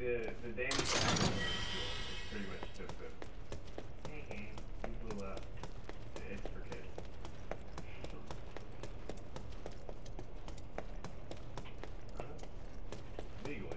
the damage to actual is pretty much just a hey game, you blew up. It's for kids. Legally.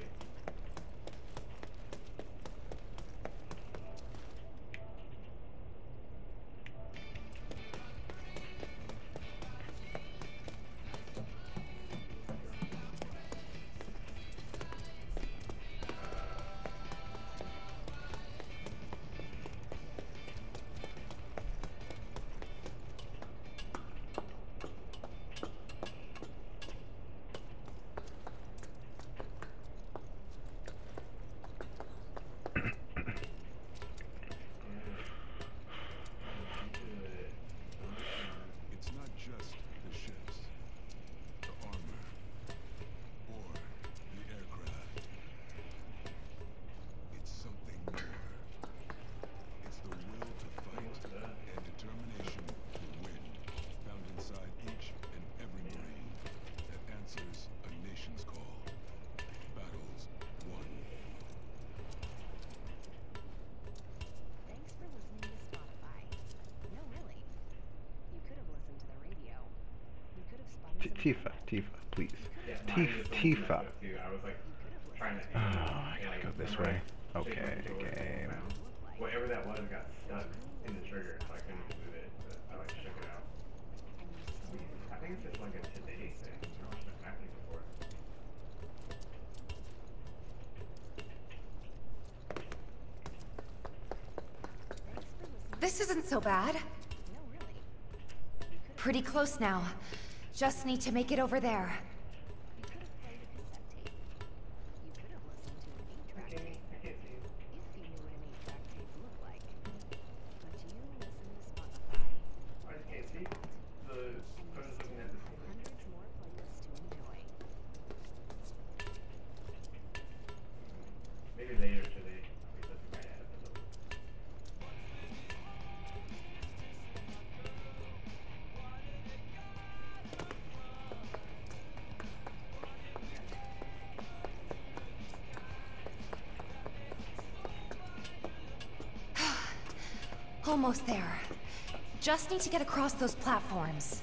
Tifa, please. Yeah, Tifa. I was like trying to. Oh, I gotta go this way. Okay, game. Whatever that was got stuck in the trigger, so I couldn't move it. But I like shook it out. I think it's just like a today thing. I was attacking before. This isn't so bad. Pretty close now. Just need to make it over there. Maybe later today. Almost there. Just need to get across those platforms.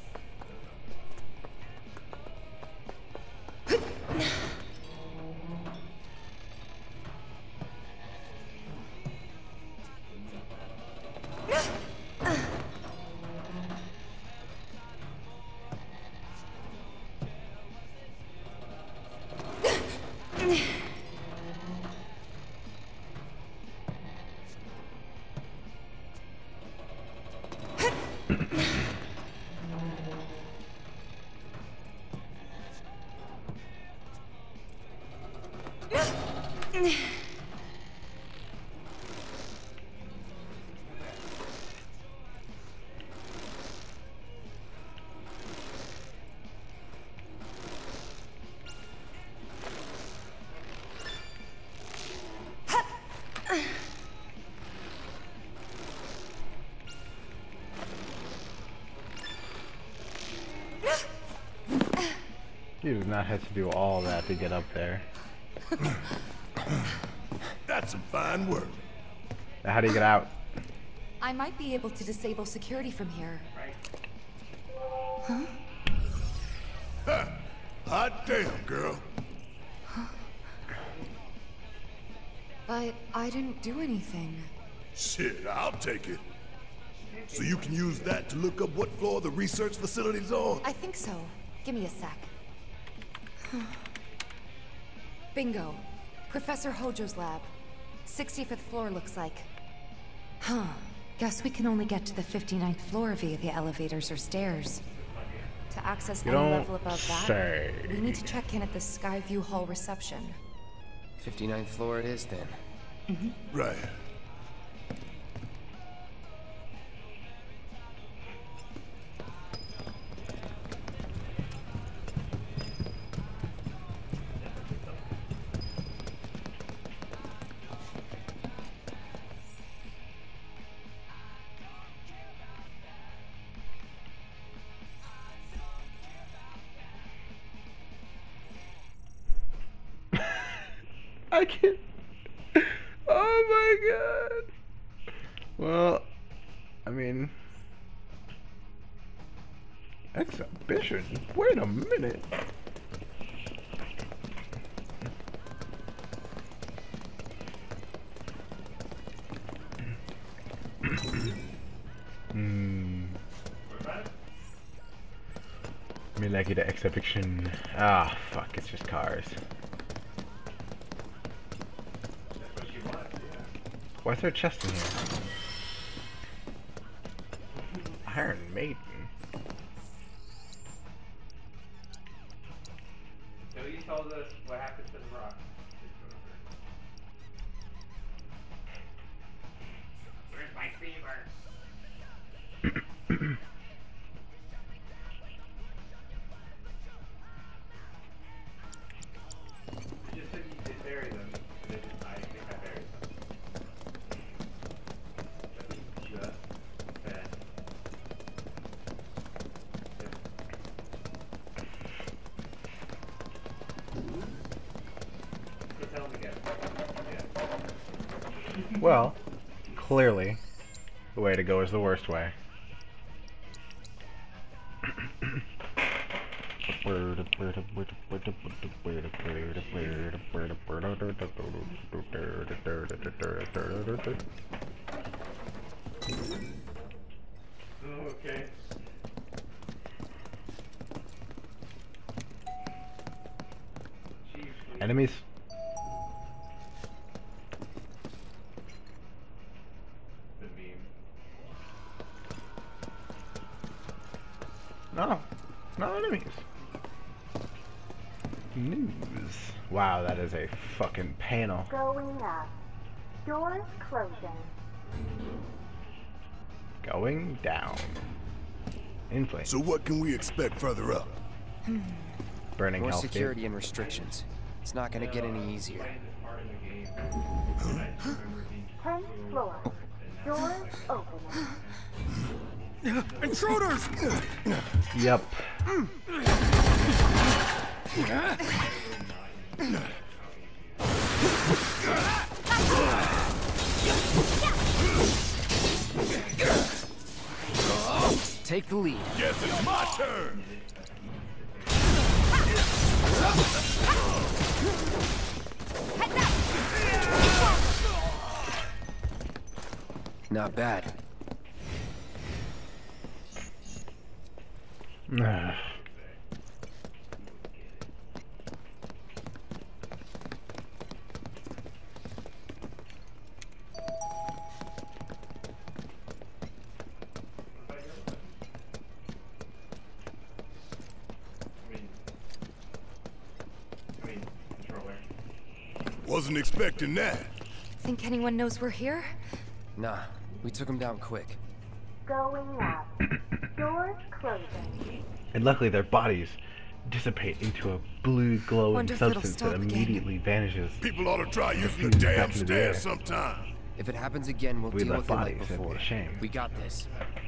You do not have to do all that to get up there. That's some fine work. Now, how do you get out? I might be able to disable security from here. Huh? Ha! Hot damn, girl. But I didn't do anything. Shit, I'll take it. So you can use that to look up what floor the research facility's on? I think so. Give me a sec. Bingo. Professor Hojo's lab. 65th floor looks like. Huh. Guess we can only get to the 59th floor via the elevators or stairs. To access any level above that, we need to check in at the Skyview Hall reception. 59th floor it is then. Right. I can't. Oh my god. Well, I mean, exhibition. Wait a minute. Me like the exhibition. Ah, fuck, it's just cars. Why is there a chest in here? Iron Maiden. So you told us what happened to the rock. Where's my fever? You just said you did bury them. I think I buried them. Just said. So tell them again. Yeah. Well, clearly, the way to go is the worst way. Okay. Enemies. The meme. No, no enemies. News. Wow, that is a fucking panel. Going up. Doors closing. Going down. In flames. So what can we expect further up? Burning More hell. security and restrictions. It's not gonna get any easier. 10th floor. Doors opening. Intruders! Yep. Take the lead. Guess it's my turn! Not bad. Wasn't expecting that. Think anyone knows we're here? Nah, we took him down quick. Going up. Doors closing. And luckily their bodies dissipate into a blue glowing Wonder if it'll substance stop that again. immediately vanishes. People ought to try using the fuses back damn into the air. stairs sometime. If it happens again, we'll We deal left with it like bodies, that'd be before. a shame. We got this.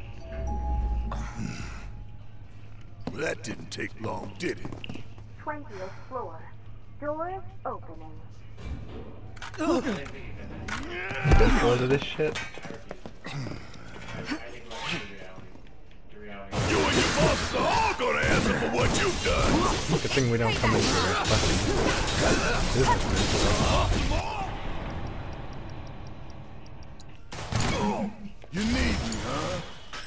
Well, that didn't take long, did it? 20th floor. Doors opening. This floor to this shit. You and your bosses are all gonna answer for what you've done. Good thing we don't come in here You need me, huh?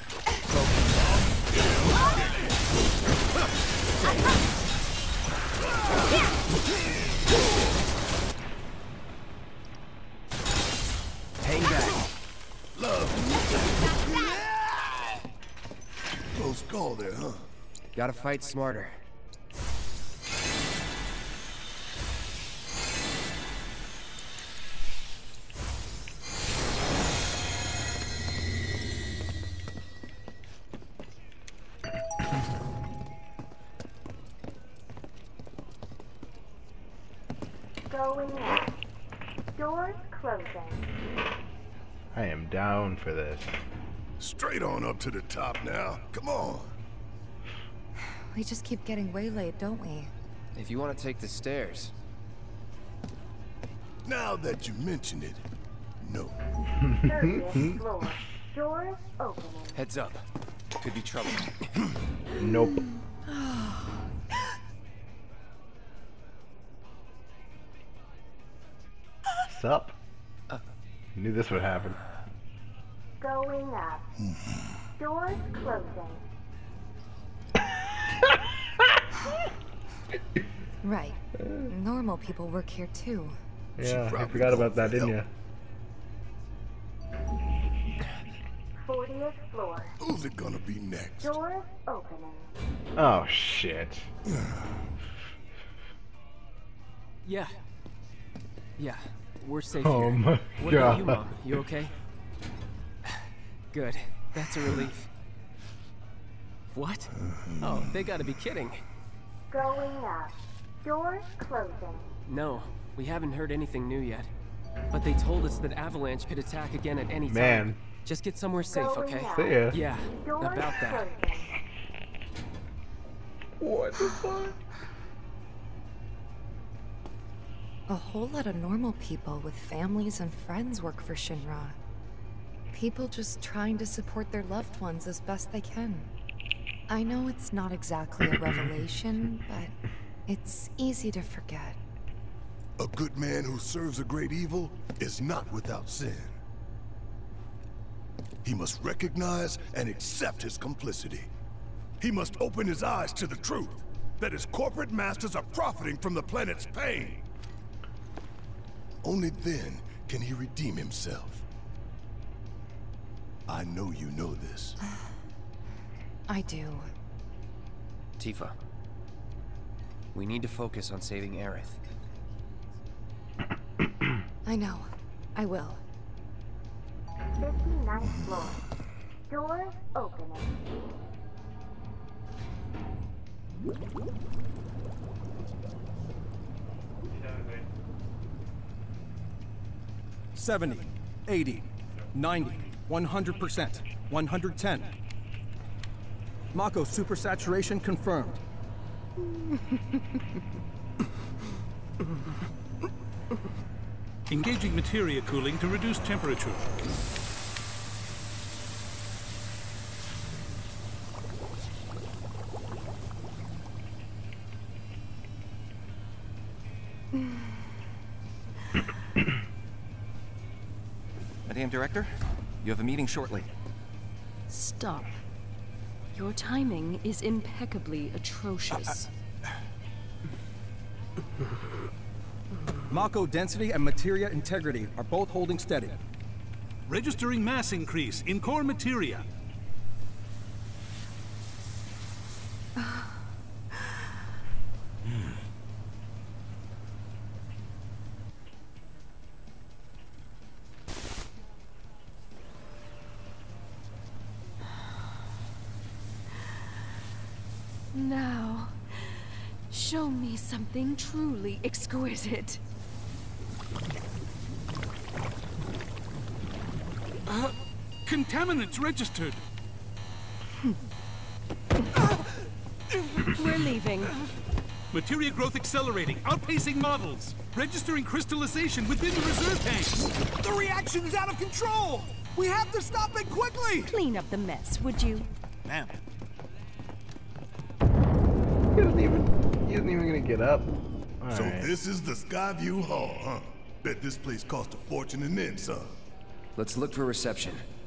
Hang back. Love. Close call there, huh? Gotta fight smarter. Going up. Doors closing. I am down for this. Straight on up to the top now. Come on. We just keep getting waylaid, don't we? If you want to take the stairs. Now that you mention it, No. 30th floor. Doors opening. Heads up. Could be trouble. Nope. Sup? Knew this would happen. Going up. Doors closing. Right. Normal people work here too. Yeah, I probably forgot about called that, for didn't you? help. 40th floor. Who's it gonna be next? Doors opening. Oh shit. Yeah. Yeah, we're safe Oh here. my What about you, God. Mom? You okay? Good. That's a relief. What? Oh, they gotta be kidding. Going up. Doors closing. No, we haven't heard anything new yet. But they told us that Avalanche could attack again at any time. Man. Just get somewhere safe, Going okay? up. See ya. Yeah, Doors about that. closing. What the fuck? A whole lot of normal people with families and friends work for Shinra. People just trying to support their loved ones as best they can. I know it's not exactly a revelation, but it's easy to forget. A good man who serves a great evil is not without sin. He must recognize and accept his complicity. He must open his eyes to the truth that his corporate masters are profiting from the planet's pain. Only then can he redeem himself. I know you know this. I do. Tifa. We need to focus on saving Aerith. I know. I will. 59th floor. Doors opening. He does it. 70, 80, 90, 100%, 110. Mako supersaturation confirmed. Engaging materia cooling to reduce temperature. Madam Director, you have a meeting shortly. Stop. Your timing is impeccably atrocious. Mako density and materia integrity are both holding steady. Registering mass increase in core materia. Now, show me something truly exquisite. Contaminants registered. We're leaving. Materia growth accelerating, outpacing models. Registering crystallization within the reserve tanks. The reaction is out of control! We have to stop it quickly! Clean up the mess, would you? Ma'am. He isn't even gonna get up. So Alright. this is the Skyview Hall, huh? Bet this place cost a fortune and then some. Let's look for reception.